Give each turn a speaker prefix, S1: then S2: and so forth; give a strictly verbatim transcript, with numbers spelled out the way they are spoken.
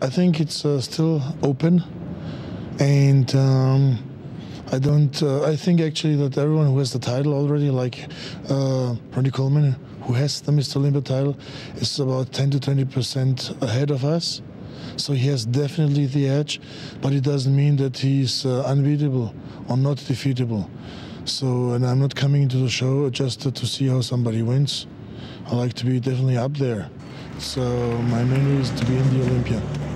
S1: I think it's uh, still open, and um, I don't. Uh, I think actually that everyone who has the title already, like uh, Ronnie Coleman, who has the Mister Olympia title, is about ten to twenty percent ahead of us. So he has definitely the edge, but it doesn't mean that he's uh, unbeatable or not defeatable. So, and I'm not coming into the show just to, to see how somebody wins. I like to be definitely up there. So my main is to be in the Olympia.